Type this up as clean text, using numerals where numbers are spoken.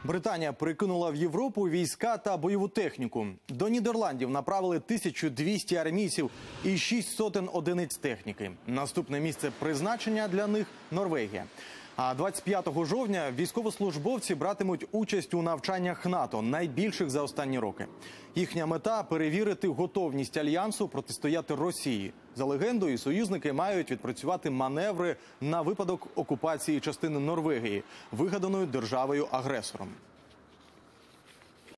Британія перекинула в Європу війська та бойову техніку. До Нідерландів направили 1200 армійців і 600 одиниць техніки. Наступне місце призначення для них – Норвегія. А 25 жовтня військовослужбовці братимуть участь у навчаннях НАТО, найбільших за останні роки. Їхня мета – перевірити готовність Альянсу протистояти Росії. За легендою, союзники мають відпрацювати маневри на випадок окупації частини Норвегії, вигаданої державою-агресором.